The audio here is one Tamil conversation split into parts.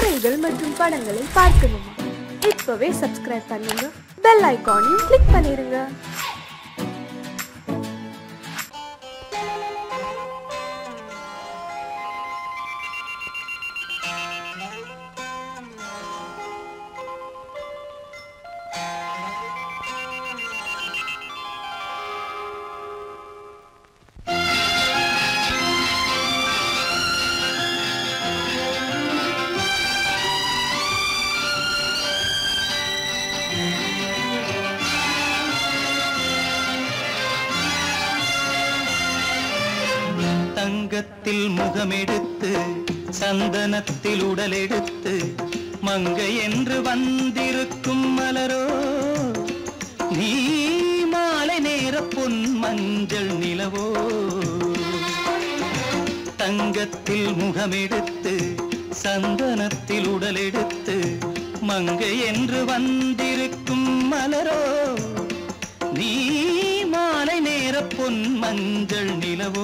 பாடல்கள் மற்றும் படங்களை பார்க்கணுமா? இப்பவே சப்ஸ்கிரைப் பண்ணுங்க, பெல் ஐகானையும் கிளிக் பண்ணிருங்க. தங்கத்தில் முகமெடுத்து சந்தனத்தில் உடலெடுத்து மங்கை என்று வந்திருக்கும் மலரோ, நீ மாலை நேர பொன் மஞ்சள் நிலவோ. தங்கத்தில் முகமெடுத்து சந்தனத்தில் உடலெடுத்து மங்கை என்று வந்திருக்கும் மலரோ, நீ மாலை நேர பொன் மஞ்சள் நிலவோ.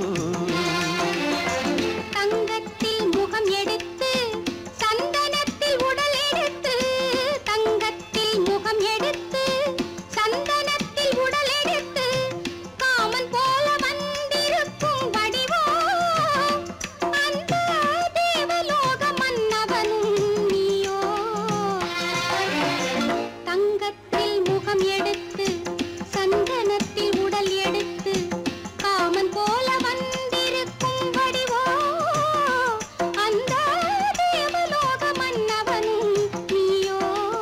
தங்கத்தில் முகம் எடுத்து சந்தனத்தில் உடல் எடுத்து, தங்கத்தில் முகம் எடுத்து சந்தனத்தில் உடல் எடுத்து காமன் போல வந்திருக்கும் வடிவோ, அந்த தேவலோக மன்னவனும் நீயோ. தங்கத்தில் முகம் எடுத்து சந்தனத்தில் உடல் எடுத்து காமன் போல வந்திருக்கும் வடிவோ, அந்த தேவலோக மன்னவனும் நீயோ.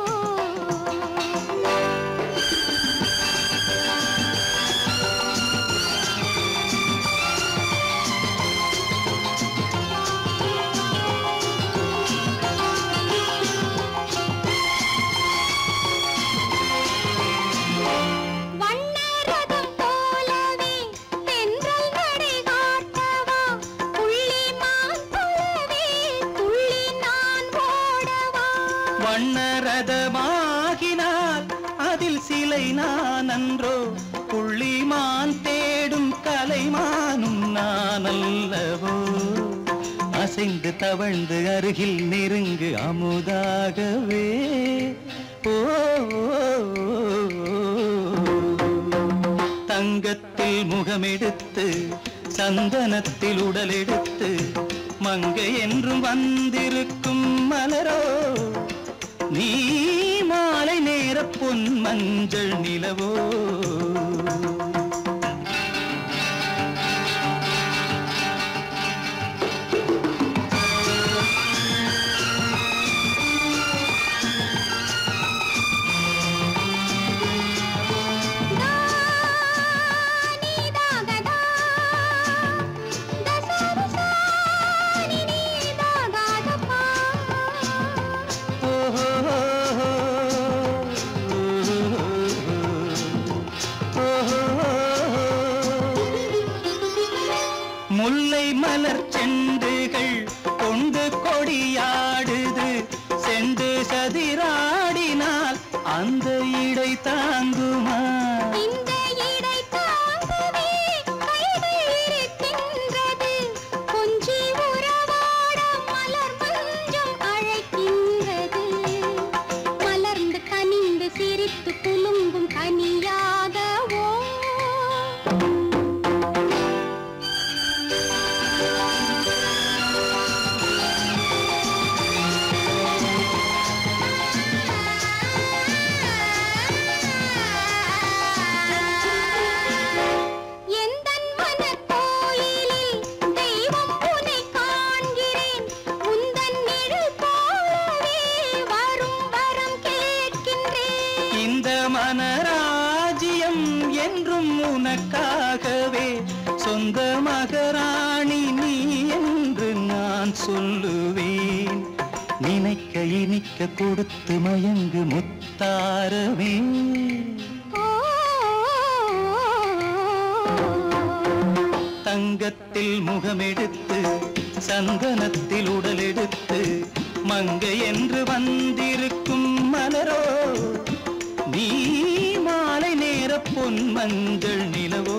வண்ணரதம் போலவே தென்றல் நடை காட்டவா, புள்ளிமான் போலவே துள்ளி நான் ஓடவா. வண்ணரதமாகினால் அதில் சிலை நான் அன்றோ, புள்ளிமான் தேடும் கலைமானும் நான் அல்லவோ. அசைந்து தவழ்ந்து அருகில் நெருங்கு அமுதாகவே. ஓ, தங்கத்தில் முகமெடுத்து சந்தனத்தில் உடலெடுத்து மங்கை என்றும் வந்திருக்கும் மலரோ, நீ மாலை நேர பொன் மஞ்சள் நிலவோ. முல்லை மலர் செண்டுகள் கொண்டு கொடியாடுது, செண்டு சதிராடினால் அந்த இடை தாங்குமா? இந்த இடை தாங்கவே கைகள் இருக்கின்றது, கொஞ்சி உறவாட மலர் மஞ்சம் அழைக்கின்றது. மலர்ந்து கனிந்து சிரித்து குலுங்கும் கனியாகவோ. எந்தன் மனக்கோயிலில் தெய்வம் உன்னை காண்கிறேன், உந்தன் நிழல் போலவே வரும் வரம் கேட்கின்றேன். இந்த மனராஜ்யம் என்றும் உனக்காகவே, சொந்த மகராணி நீ என்று நான் சொல்லுவேன். நினைக்க இனிக்க கொடுத்து மயங்கு முத்தாரவே. தங்கத்தில் முகமெடுத்து சந்தனத்தில் உடலெடுத்து மங்கை என்று வந்திருக்கும் மலரோ, நீ மாலை நேர பொன் மஞ்சள் நிலவோ.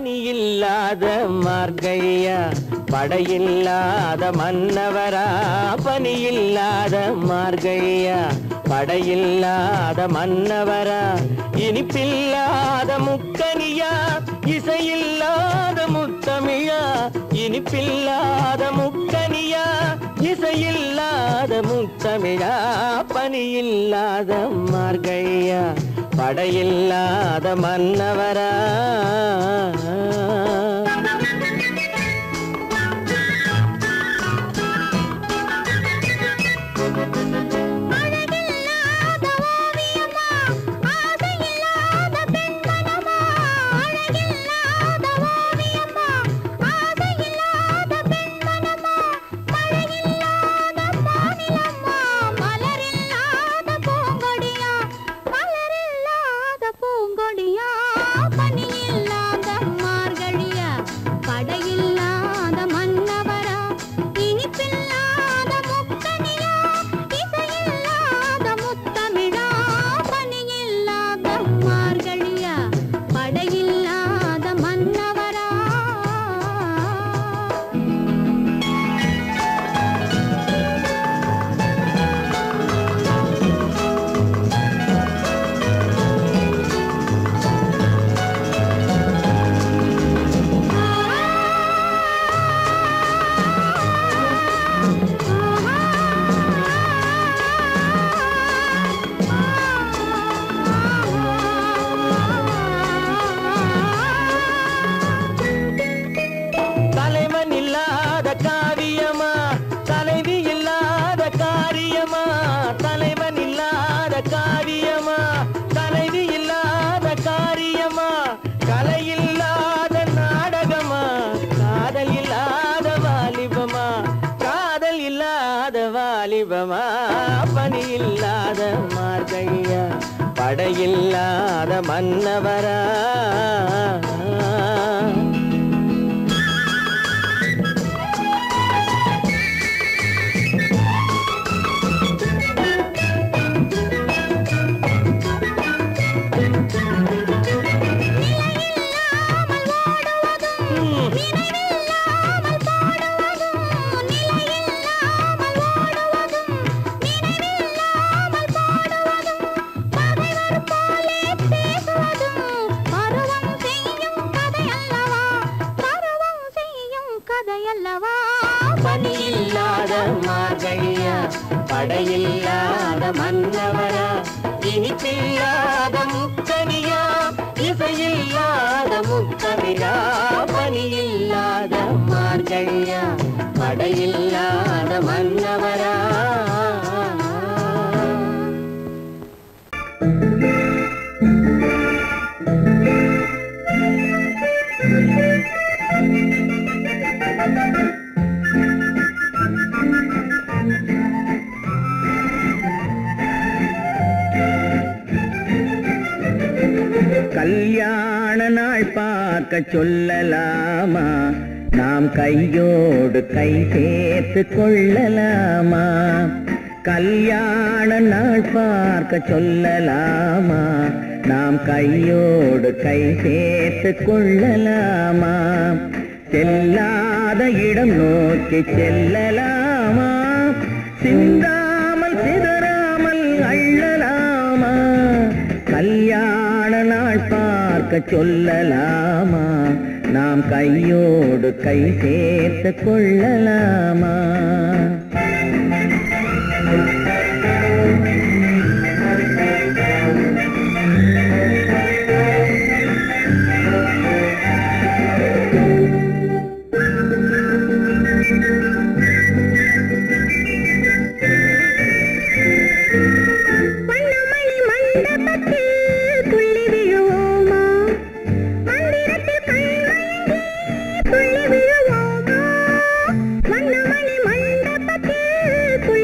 பனியில்லாத மார்கழியா படையில்லாத மன்னவரா பனியில்லாத மார்கழியா படையில்லாத மன்னவரா இனிப்பில்லாத முக்கனியா இசையில்லாத முத்தமிழா இனிப்பில்லாத முக்கனியா இசையில்லாத முத்தமிழா பனியில்லாத மார்கழியா படையில்லாத மன்னவரா பனியில்லாத மார்கழியா படையில்லாத மன்னவரா பனியில்லாத மார்கழியா படையில்லாத மன்னவரா இனிப்பில்லாத முக்கனியா இசையில்லாத முத்தமிழா பனியில்லாத மார்கழியா படையில்லாத மன்னவரா கல்யாண நாள் பார்க்க சொல்லலாமா நாம் கையோடு கை சேர்த்து கொள்ளலாமா கல்யாண நாள் பார்க்க சொல்லலாமா நாம் கையோடு கை சேர்த்து கொள்ளலாமா செல்லாத இடம் நோக்கி செல்லலாமா சிந்தாமல் சிதறாமல் அள்ளலாமா கல்யாண நாள் பார்க்க சொல்லலாமா நாம் கையோடு கை சேர்த்து கொள்ளலாமா துள்ளி விழுவோமா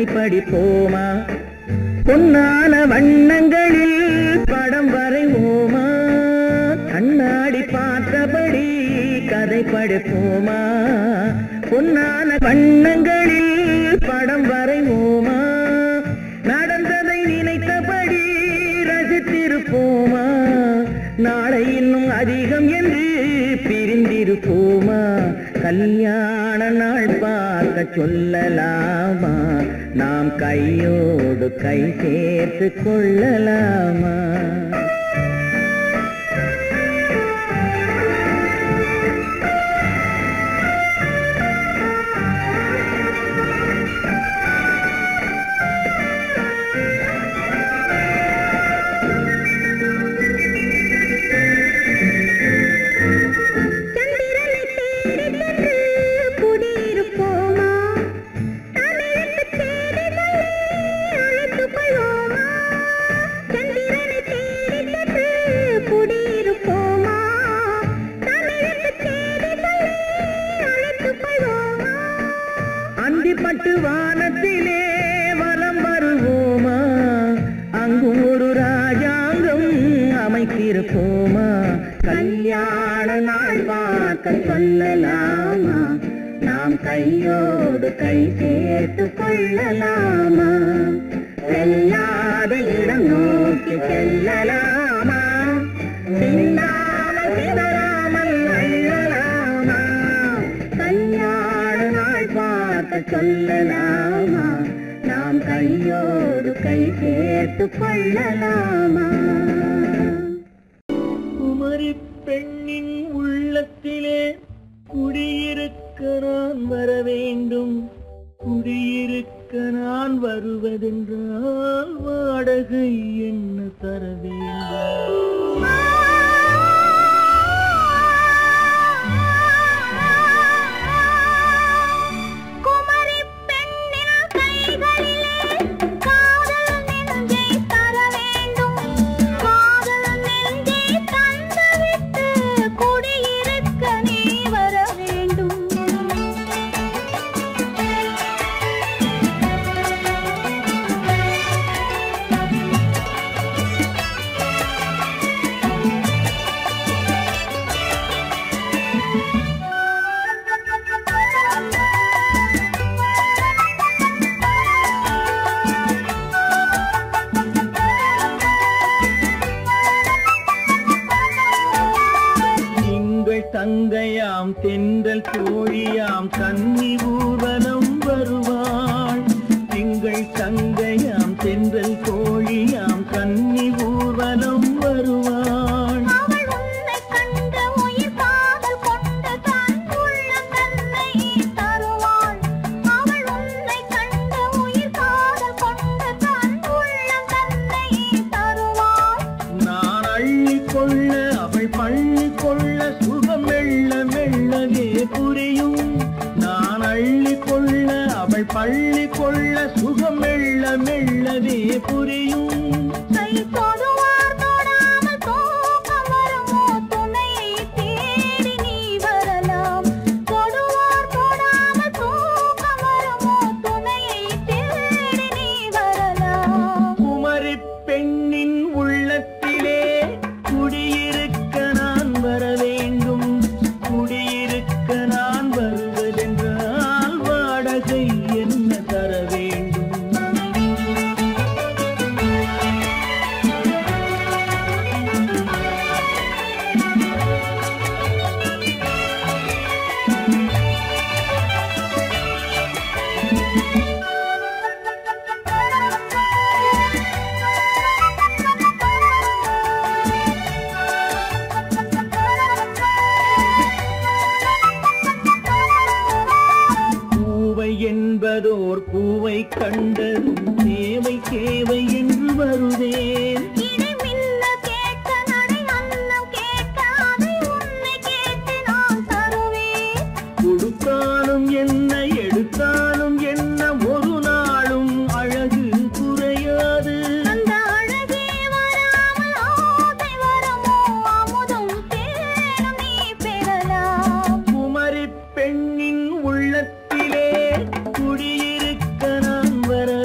கதை படிப்போமா? பொன்னான வண்ணங்களில் படம் வரைவோமா? கண்ணாடி பார்த்தபடி கதை படிப்போமா? பொன்னான வண்ணங்களில் படம் வரைவோமா? நடந்ததை நினைத்தபடி ரசித்திருப்போமா? நாளை இன்னும் அதிகம் என்று பிரிந்திருப்போமா? கல்யாண நாள் பார்க்க சொல்லலாமா? நாம் கையோடு கை சேர்த்து கொள்ளலாமா? அந்திப்பட்டு வானத்திலே வலம் வருவோமா? அங்கும் ஒரு ராஜாங்கம் அமைத்திருப்போமா? கல்யாண நாள் பார்க்க சொல்லலாமா? நாம் கையோடு கை சேர்த்து கொள்ளலாமா? செல்லாத இடம் நோக்கி செல்லலாமா? சிந்தாமல் சிதறாமல் அள்ளலாமா? கல்யாண நாள் பார்க்க சொல்லலாமா? நாம் கையோடு கை சேர்த்து கொள்ளலாமா? குமரி பெண்ணின் உள்ளத்திலே குடியிருக்க நான் வர வேண்டும். குடியிருக்க நான் வருவதென்றால் வாடகை என்ன தர வேண்டும்? தங்கையாம் தென்றல் தோழியாம் கன்னி ஊர்வலம் வருவாள். திங்கள் தங்கையாம் தென்றல் தோழியாம் கன்னி ஊர்வலம் வருவாள். நான் அள்ளி கொள்ள அவள் பள்ளி கொள்ள சுகம் மெல்ல மெல்லவே புரியும். நான் அள்ளி கொள்ள அவள் பள்ளி கொள்ள சுகம் மெல்ல மெல்லவே புரியும். குமரி பெண்ணின் உள்ளத்திலே குடியிருக்க நான் வர வேண்டும். குடியிருக்க நான் வருவதென்றால் வாடகை என்ன தர வேண்டும்? என்பதோர் பூவை கண்டதும் தேவை தேவை என்று வருவேன். கொடுத்தாலும் என்ன எடுத்தாலும் என்ன ஒரு நாளும் அழகு குறையாது. குமரி பெண்ணின் உள்ளத்திலே குடியிருக்க நான் வர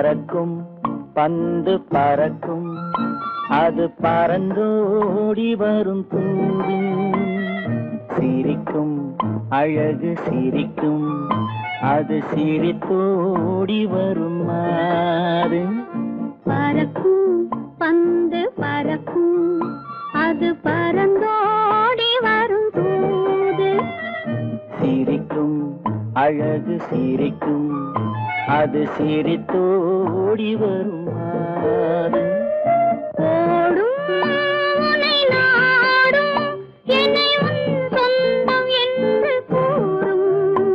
பறக்கும் பந்து பறக்கும் அது பறந்தோடி வரும் தூது சிரிக்கும் அழகு சிரிக்கும் அது சிரித்தோடி வரும் மாறு பறக்கும் பந்து பறக்கும் அது பறந்தோடி வரும் தூது சிரிக்கும் அழகு சிரிக்கும் அது சிரித்தோடி வரும் மாறு ஓடும் உன்னை நாடும் என்னை உன் சொந்தம் என்று கூறும்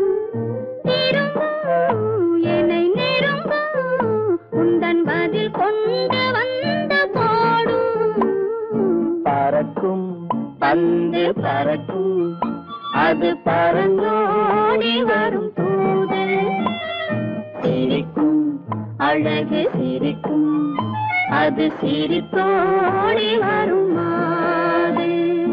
திரும்பும் என்னை நெருங்கும் உந்தன் பதில் கொண்டு வந்து போடும் பறக்கும் பந்து பறக்கும் அது பறந்தோடி வரும் தூது சிரிக்கும் அழகு சிரிக்கும் அது சிரித்தோடி வரும் மாறு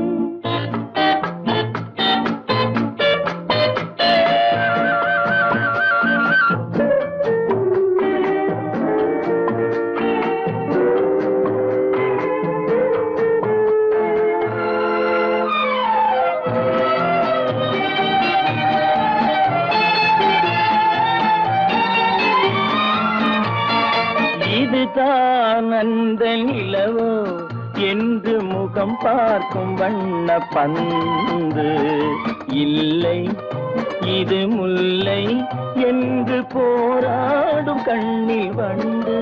இதுதான் அந்த நிலவோ என்று முகம் பார்க்கும் வண்ண பந்து இல்லை இது முல்லை என்று போராடும் கண்ணில் வண்டு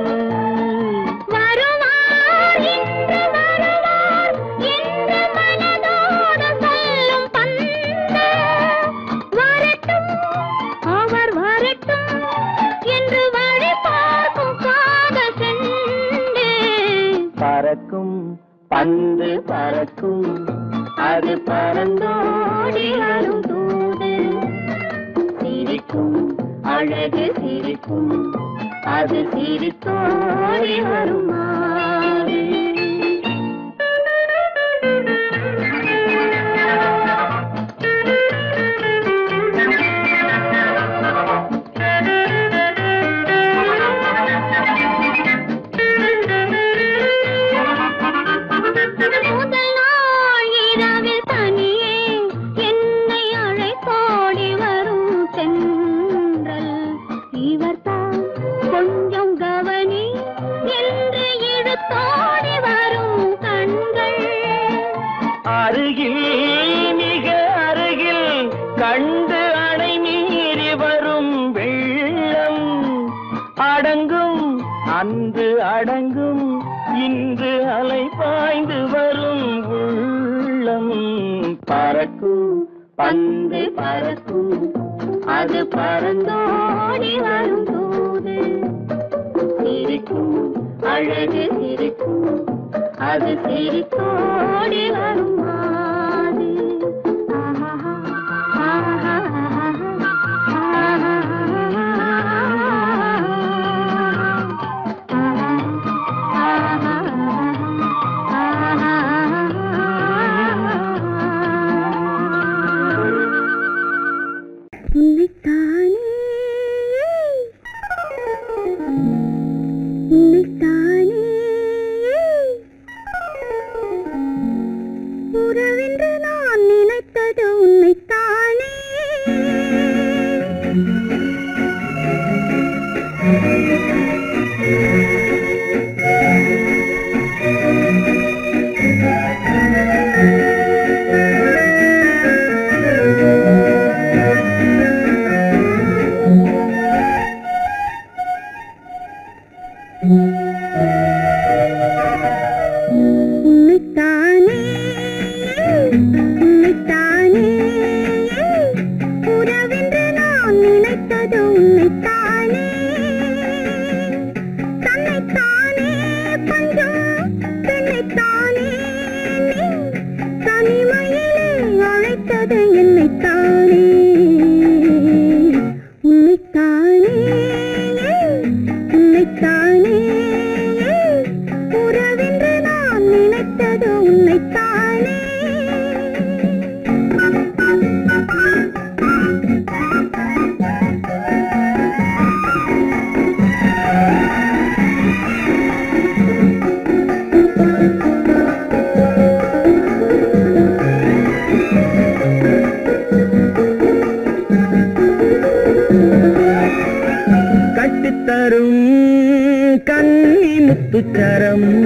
வருவார் என்று வருவார் என்று மனதோடு சொல்லும் பந்து வரட்டும் அவர் வரட்டும் என்று வழி பார்க்கும் காதல் சென்று பறக்கும் பந்து பறக்கும் அது பறந்தோடி வரும் தூது சிரிக்கும் அழகு சிரிக்கும் அது சிரித்தோடி வரும் மாறு முதல் நாள் இரவில் தனியே என்னை அழைத்தோடி வரும் தென்றல் இவர்தான் கொஞ்சம் கவனி என்று இழுத்தோடி வரும் கண்கள் அருகில் மிக அருகில் கண்டு அணை மீறி வரும் வெள்ளம் அடங்கும் அன்று அடங்கும் இன்று அலை பாய்ந்து வரும் உள்ளம் பறக்கும் பந்து பறக்கும் அது பறந்தோடி வரும் தூது சிரிக்கும் அழகு சிரிக்கும் அது சிரித்தோடி வரும் மாறு உன்னைத்தானே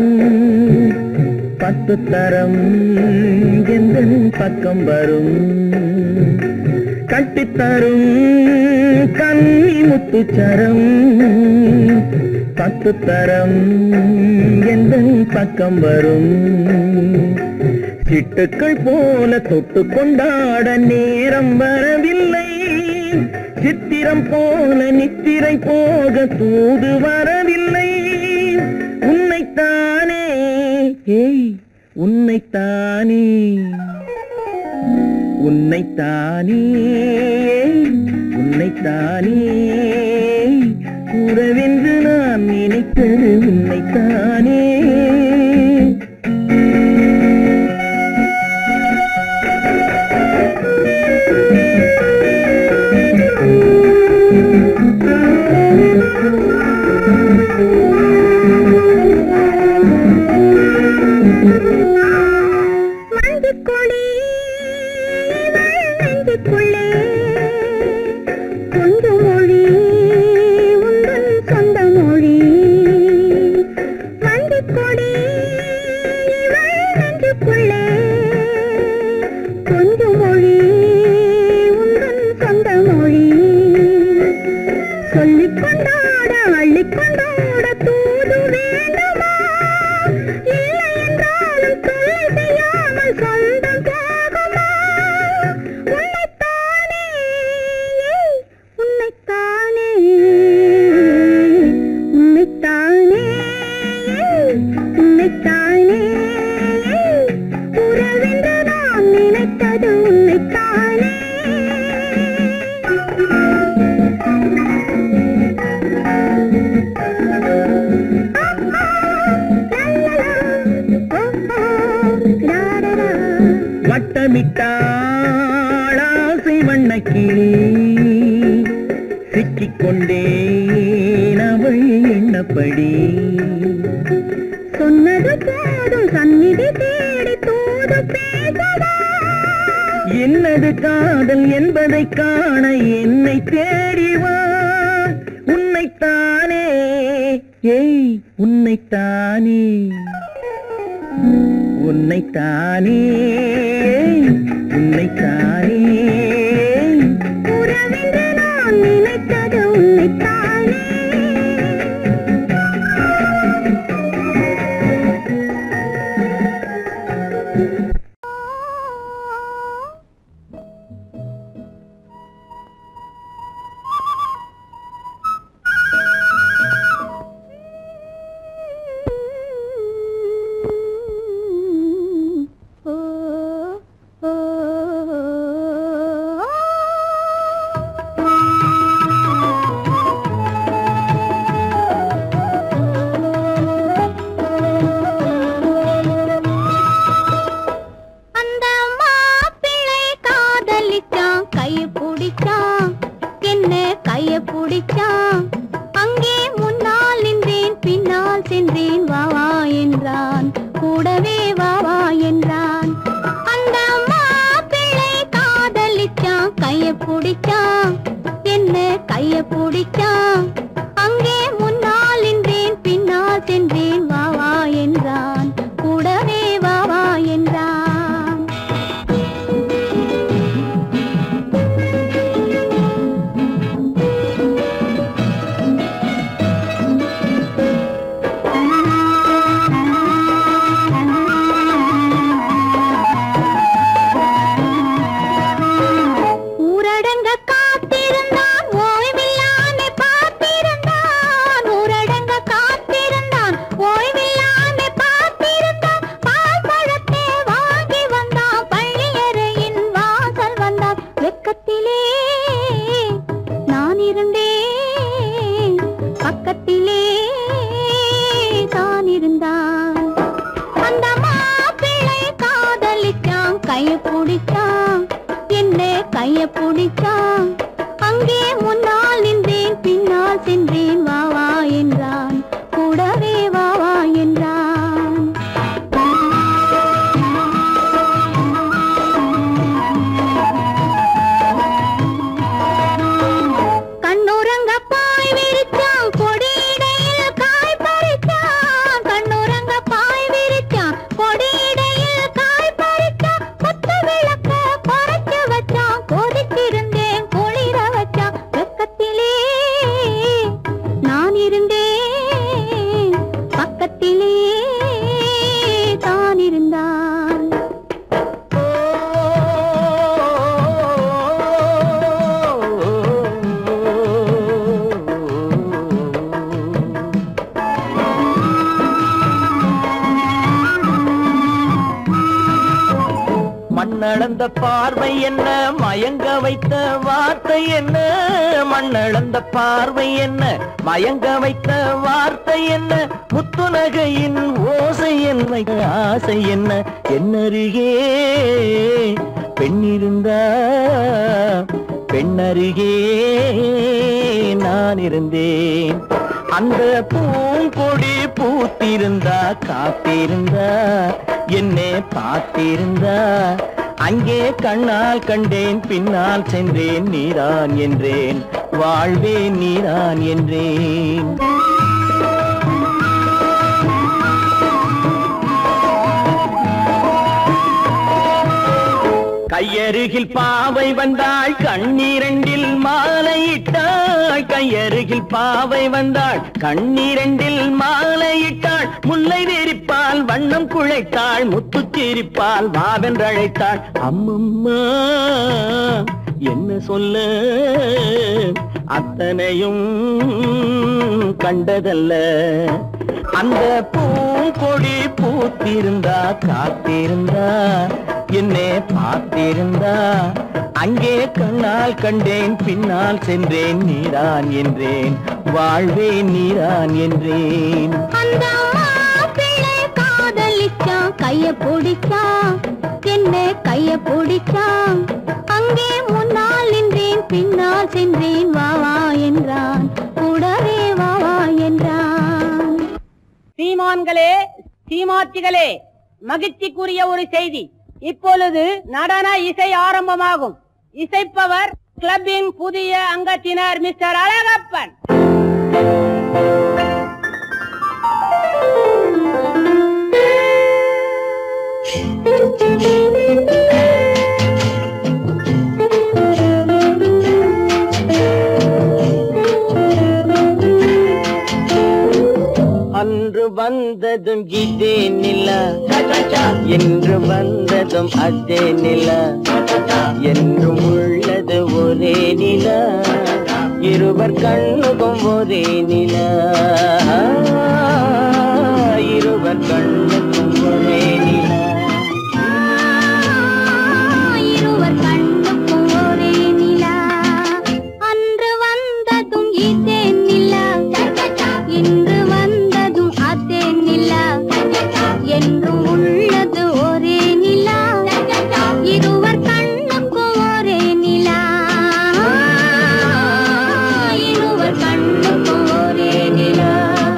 10 தரம் எந்தன் பக்கம் வரும் கட்டித்தரும் கன்னி முத்துச்சரம் 10 தரம் எந்தன் பக்கம் வரும் சிட்டுக்கள் போல தொட்டு கொண்டாட நேரம் வரவில்லை சித்திரம் போல நித்திரை போக தூது வரவில்லை உன்னைத்தானே ஏய் உன்னைத்தானே உன்னைத்தானே உன்னைத்தானே கூறவென்று நான் நினைத்தது உன்னைத்தானே வட்டமிட்டாளாசை வண்ணக்கிளி சிக்கிக்கொண்டேன் அவள் எண்ணப்படி சொன்னது போதும் சந்நிதி தேடி தூது பேசவா என்னது காதல் என்பதை காண என்னை தேடிவா உன்னைத்தானே ஏய் உன்னைத்தானே உன்னைத்தானே உன்னைத்தானே உறவென்று நான் நினைத்தது உன்னைத்தானே கொடியிடையில் காய் பறித்தான் கண்ணுறங்க மண்ணளந்த பார்வை என்ன மயங்க வைத்த வார்த்தை என்ன மண்ணளந்த பார்வை என்ன மயங்க வைத்த வார்த்தை என்ன முத்துநகையின் ஓசை என்ன ஆசை என்ன என்னருகே பெண்ணிருந்தா பெண்ணருகே நான் இருந்தேன் அந்த பூங்கொடி பூத்திருந்தா காத்திருந்தா என்னை பார்த்திருந்தா அங்கே கண்ணால் கண்டேன் பின்னால் சென்றேன் நீதான் என்றேன் வாழ்வே நீதான் என்றேன் கையருகில் பாவை வந்தாள் கண்ணீரண்டில் மாலையிட்டாள் கையருகில் பாவை வந்தாள் கண்ணீரண்டில் மாலையிட்டாள் முல்லை வெறிப்பால் வண்ணம் குழைத்தாள் முத்து சிரிப்பால் வாவென்றழைத்தாள் அம்மம்மா என்ன சொல்ல அத்தனையும் கண்டதல்ல அந்த பூங்கொடி பூத்திருந்தா காத்திருந்தா என்னை பார்த்திருந்தா அங்கே கண்ணால் கண்டேன் பின்னால் சென்றேன் நீதான் என்றேன் வாழ்வே நீதான் என்றேன் அந்த மாப்பிள்ளை காதலிச்சான் கைய பிடிச்சான் என்னை கைய பிடிச்சான் அங்கே முன்னால் நின்றேன் பின்னால் சென்றேன் வா வா என்றான் கூடவே வா வா என்றான். சீமான்களே சீமாத்திகளே மகிழ்ச்சிக்குரிய ஒரு செய்தி. இப்பொழுது நடன இசை ஆரம்பமாகும். இசைப்பவர் கிளப்பின் புதிய அங்கத்தினர் மிஸ்டர் அழகப்பன். அன்று வந்ததும் இதே நிலா என்று வந்ததும் அதே நிலா என்றும் உள்ளது ஒரே நிலா இருவர் கண்ணுக்கும் ஒரே நிலா இருவர் கண்ணுக்கும் ஒரே நிலா இருவர் கண்ணுக்கும் ஒரே நிலா அன்று வந்ததும் இதே நிலா இன்று வந்ததும் அதே நிலா என்றும் உள்ளது ஒரே நிலா இருவர் கண்ணுக்கும் ஒரே நிலா இருவர் கண்ணுக்கும் ஒரே நிலா.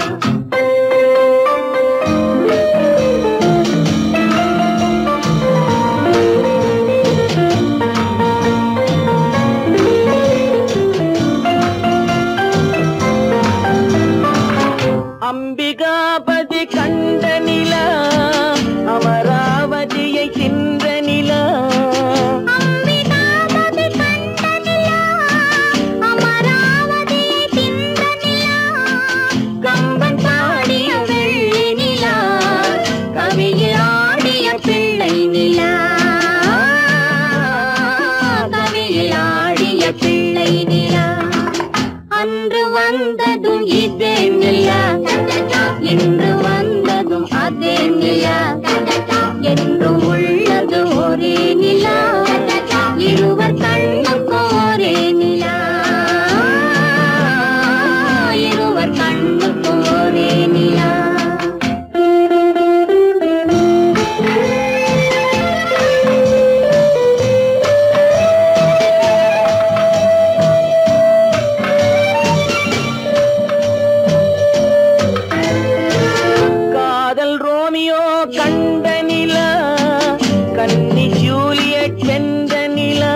அம்பிகாபதி கண்ட நிலா அமராவதியை தின்ற நிலா அம்பிகாபதி கண்ட நிலா அமராவதியை தின்ற நிலா கம்பன் பாடிய வெள்ளி நிலா கவியில் ஆடிய பிள்ளை நிலா கவியில் ஆடிய பிள்ளை நிலா அன்று வந்ததும் இதே நிலா இன்று வந்ததும் அதே நிலா என்றும் உள்ளது ஒரே நிலா இருவர் கண்ணுக்கும் ஒரே நிலா இருவர் கண்ணுக்கும் ஒரே நிலா. காதல் ரோமியோ கண்ட நிலா கன்னி ஜூலியட் வென்ற நிலா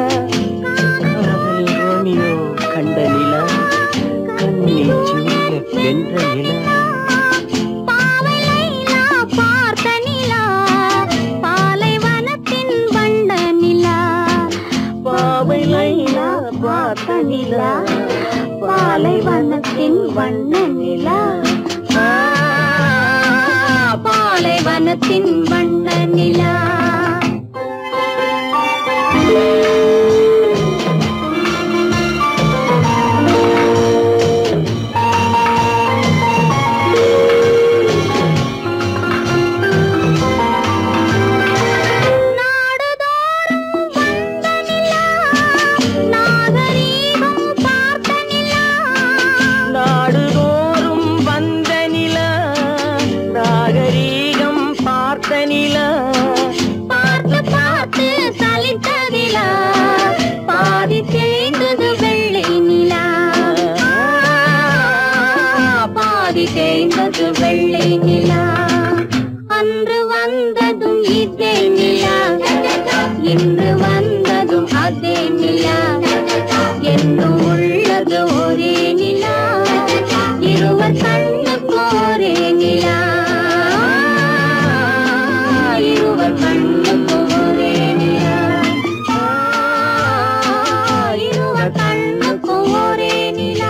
காதல் ரோமியோ கண்ட நிலா கன்னி ஜூலியட் வென்ற நிலா பாவை லைலா பார்த்த நிலா பாலைவனத்தின் வண்ண நிலா பாவை லைலா பார்த்த நிலா பாலைவனத்தின் வண்ண நிலா பாலைவனத்தின் வண்ண நிலா. நாடுதோறும் நிலா பார்த்து பார்த்து சலித்ததிலா பாதி தேய்ந்தது வெள்ளை நிலா பாதி தேய்ந்தது வெள்ளை நிலா அன்று வந்ததும் இதே நிலா இன்று வந்ததும் அதே நிலா என்னும் உள்ளது ஒரே நிலா இருவர் கண்ணுக்கு ஒரே நிலா இருவர் கண்ணுக்கு ஒரே நிலா இருவர் கண்ணுக்கு ஒரே நிலா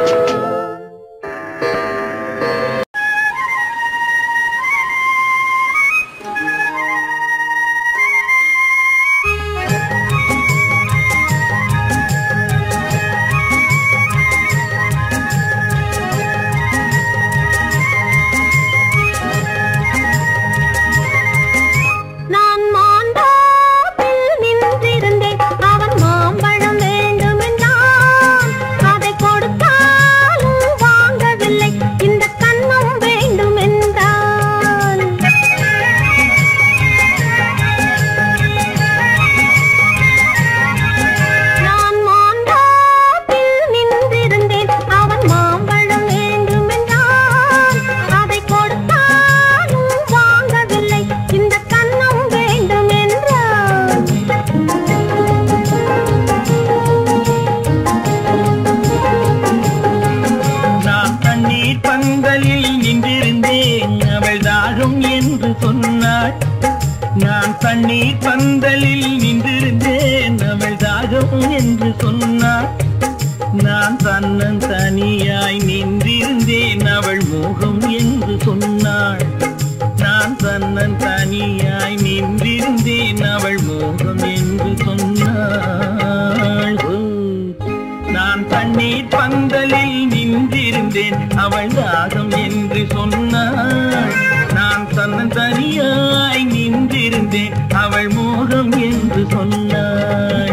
தண்ணீர் பந்தலில் நின்றிருந்தேன் அவள் தாகம் என்று சொன்னாள். நான் தன்னன் தனியாய் நின்றிருந்தேன் அவள் மோகம் என்று சொன்னாள். நான் தன்னன் தனியாய் நின்றிருந்தேன் அவள் மோகம் என்று சொன்னாள். நான் தண்ணீர் பந்தலில் நின்றிருந்தேன் அவள் தாகம் என்று சொன்னாள். நான் தன்னன் தனியாய் நின்றிருந்தேன் அவள் மோகம் என்று சொன்னாள்.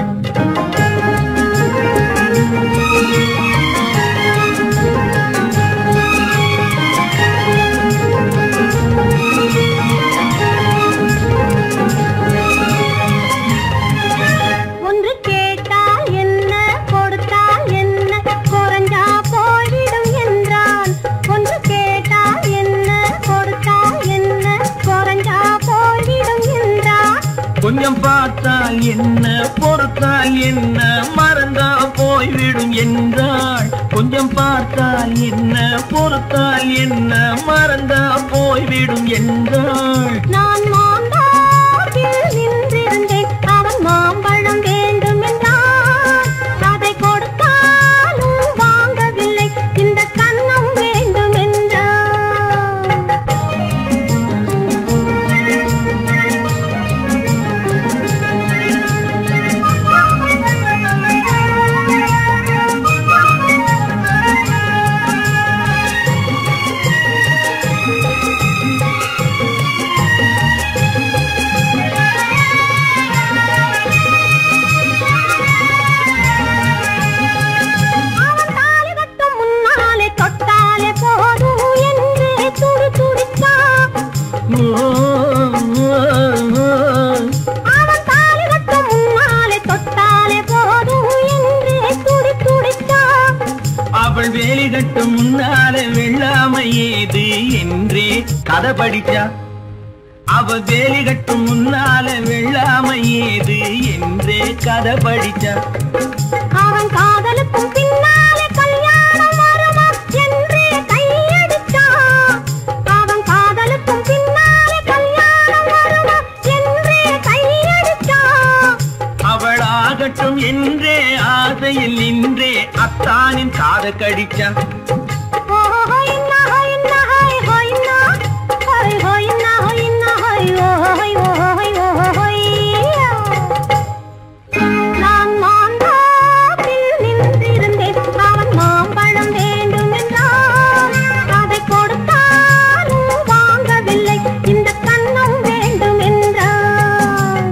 ஒன்று கேட்டால் என்ன கொடுத்தால் என்ன குறைஞ்சா போய்விடும் என்றான். ஒன்று கேட்டால் என்ன கொடுத்தால் என்ன குறைஞ்சா போய்விடும் என்றான். கொஞ்சம் பார்த்தால் என்ன பொறுத்தால் என்ன மறந்தா போய்விடும் என்றாள். கொஞ்சம் பார்த்தால் என்ன பொறுத்தால் என்ன மறந்தா போய்விடும் என்றாள். நான் மாந்தாப்பில் நின்றிருந்தேன் அவன் மாம்பழம் வேண்டும் என்றான். அதை கொடுத்தாலும் வாங்கவில்லை இந்த கன்னம் வேண்டும் என்றான். அவன் தாலி கட்டும் முன்னாலே தொட்டாலே போதும் என்றே துடி துடித்தான். அவன் தாலி கட்டும் முன்னாலே தொட்டாலே போதும் என்றே துடி துடித்தான். அவள் வேலி கட்டும் முன்னாலே வெள்ளாமை ஏது என்றே கதை படிச்சா. அவள் வேலி கட்டும் முன்னாலே வெள்ளாமை ஏது என்றே கதை படிச்சா. அவன் காதலுக்கும் பின்னாலே கல்யாணம் வருமா என்றே கையடித்தான். அவன் காதலுக்கும் பின்னாலே கல்யாணம் வருமா என்றே கையடித்தான். அவள் ஆகட்டும் என்றே ஆசையில் நின்றே அத்தானின் காத கடிச்சா. நான் மாந்தாப்பில் நின்றிருந்தேன் அவன் மாம்பழம் வேண்டும் என்றான். அதை கொடுத்தாலும் வாங்கவில்லை இந்த கன்னம் வேண்டும் என்றான்.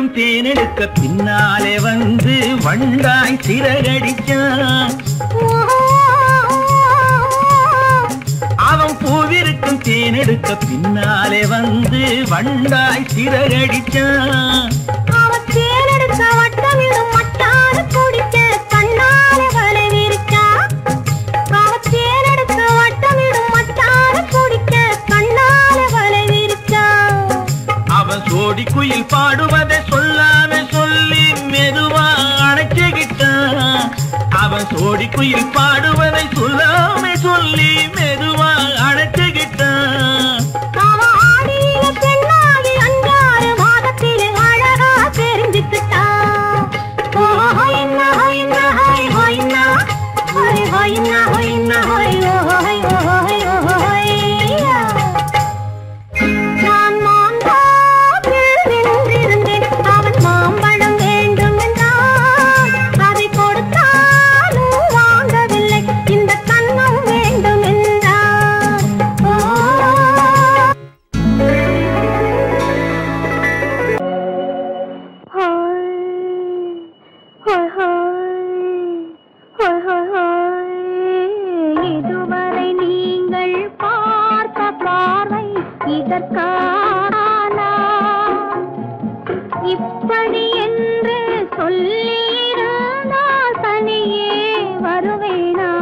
பூவிருக்கும் தேனெடுக்க பின்னாலே வந்து வண்டாய் சிறகடிச்சான். அவன் பூவிருக்கும் தேனெடுக்க பின்னாலே வந்து வண்டாய் சிறகடிச்சான். அவன் தேனெடுக்க வட்டமிடும் மட்டான குடிக்க கண்ணாலே வலை விரிச்சான். அவன் தேனெடுக்க வட்டமிடும் மட்டான குடிக்க கண்ணாலே வலை விரிச்சான். அவன் சோடி குயில் பாடுவதை சொல்லாம சொல்லி மெதுவா அணைச்சுக்கிட்டான். அவன் சோடி குயில் பாடுவதை சொல்லாம சொல்லி மெதுவா அணைச்சுக்கிட்டான். அவன் ஆடியில பெண்ணாகி 5 மாதத்திலே அழகா தெரிஞ்சுக்கிட்டான். ஹொய்னா ஹொய்னா ஹொய் ஹொய்னா ஹொய் ஹொய்னா ஹொய்னா ஹொய் ஹொய் ஹொய் ஹொய்யா. நான் மாந்தாப்பில் நின்றிருந்தேன். அவன் மாம்பழம் வேண்டும் என்றான். அதை கொடுத்தாலும் வாங்கவில்லை. இந்த கன்னம் வேண்டும் என்றான். இதுவரை நீங்கள் பார்த்த பார்வை இதற்கானா? இப்படி என்று சொல்லியிருந்தால் தனியே வருவேனா?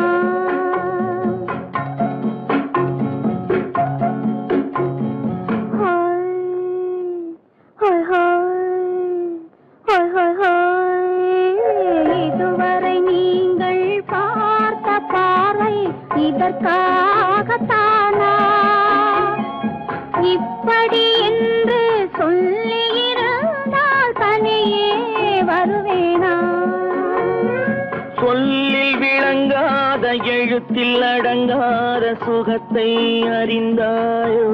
இதுவரை நீங்கள் பார்த்த பார்வை இதற்காகத்தானா? இப்படி என்று சொல்லியிருந்தால் தனியே வருவேனா? சொல்லில் விளங்காத எழுத்தில் அடங்காத சுகத்தை அறிந்தாயோ?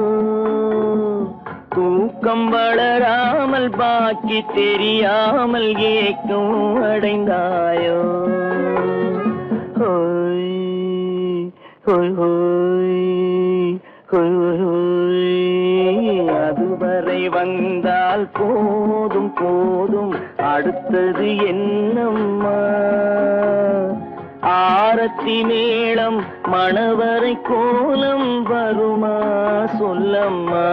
தூக்கம் வளராமல் பாக்கி தெரியாமல் ஏக்கம் அடைந்தாயோ? ஹோய் ஹோய் ஹோய் ஹோய் ஹோய். அதுவரை வந்தால் போதும் போதும், அடுத்தது என்னம்மா? ஆரத்தி மேளம் மணவரை கோலம் வருமா சொல்லம்மா?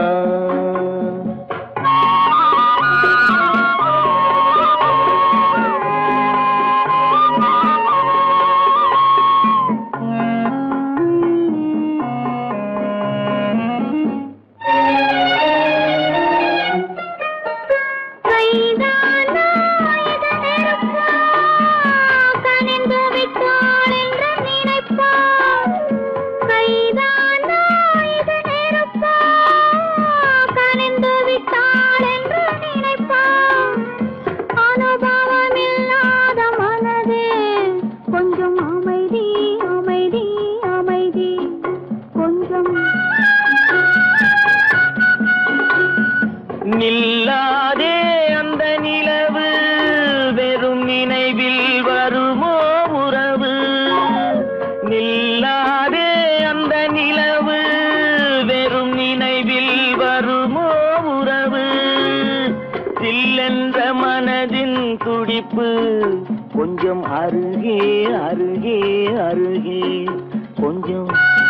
நில்லாதே அந்த நிலவு, வெறும் நினைவில் வருமோ உறவு? நில்லாதே அந்த நிலவு, வெறும் நினைவில் வருமோ உறவு? சில்லென்ற மனதின் துடிப்பு கொஞ்சம் அருகே அருகே அருகே கொஞ்சம்.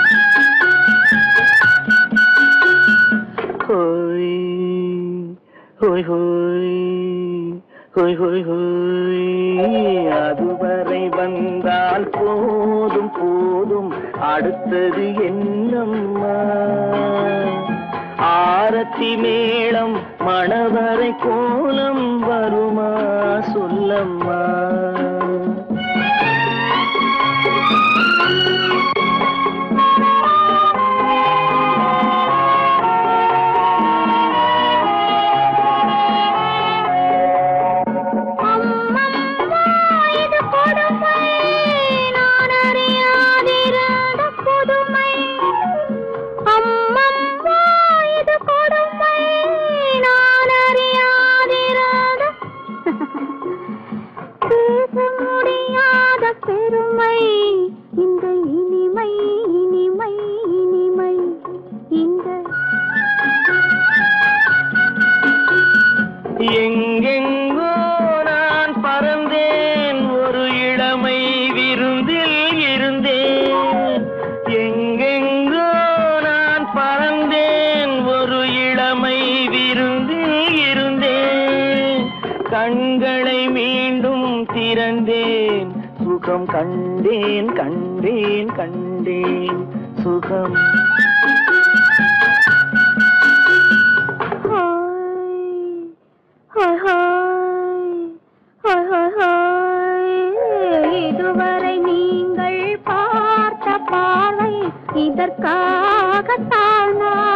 ஹோய் ஹோய் ஹோய் ஹோய் ஹோய் ஹோய். அதுவரை வந்தால் போதும் போதும், அடுத்தது என்னம்மா? ஆரத்தி மேளம் மணவரை கோலம் வருமா சொல்லம்மா? பெருமை இந்த இனிமை இனிமை இனிமை இந்த எங்கெங்க கண்டேன் சுகம் கண்டேன் கண்டேன் கண்டேன் சுகம். இதுவரை நீங்கள் பார்த்த பார்வை இதற்காகத்தானா?